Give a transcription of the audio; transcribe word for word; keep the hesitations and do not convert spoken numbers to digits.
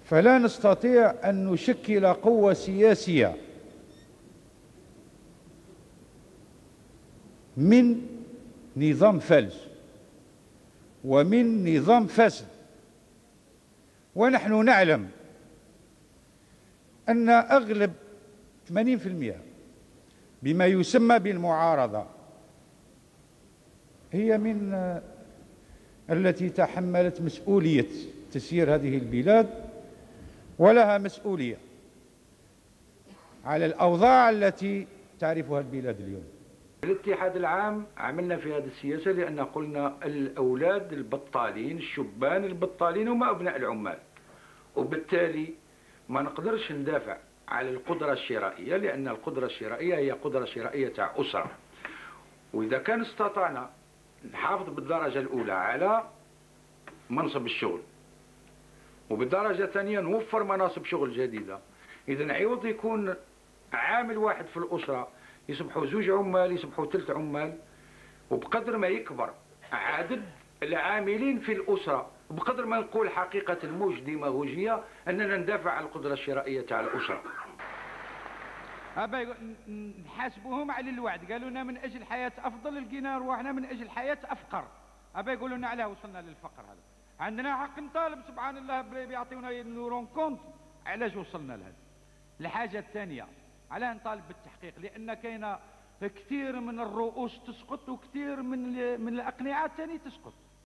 فلا نستطيع أن نشكل قوة سياسية من نظام فلج ومن نظام فاسد. ونحن نعلم أن أغلب ثمانين بالمئة بما يسمى بالمعارضة هي من التي تحملت مسؤولية تسيير هذه البلاد، ولها مسؤولية على الأوضاع التي تعرفها البلاد اليوم. الاتحاد العام عملنا في هذه السياسة لأن قلنا الأولاد البطالين، الشبان البطالين هم أبناء العمال، وبالتالي ما نقدرش ندافع على القدرة الشرائية، لأن القدرة الشرائية هي قدرة شرائية تاع أسرة. وإذا كان استطعنا نحافظ بالدرجة الأولى على منصب الشغل، وبالدرجة الثانية نوفر مناصب شغل جديدة، إذا عوض يكون عامل واحد في الأسرة يصبحوا زوج عمال، يصبحوا ثلاث عمال، وبقدر ما يكبر عدد العاملين في الأسرة، بقدر ما نقول حقيقة موج ديماغوجية أننا ندافع على القدرة الشرائية تاع الأسرة. أبا نحاسبوهم على الوعد، قالوا لنا من أجل حياة أفضل، لقينا رواحنا من أجل حياة أفقر. أبا يقولوا لنا علاه وصلنا للفقر هذا؟ عندنا حق نطالب سبحان الله بيعطيونا نورون كونت علاش وصلنا لهذا. الحاجة الثانية علاه نطالب بالتحقيق، لأن كاين كثير من الرؤوس تسقط وكثير من من الأقنعة ثاني تسقط.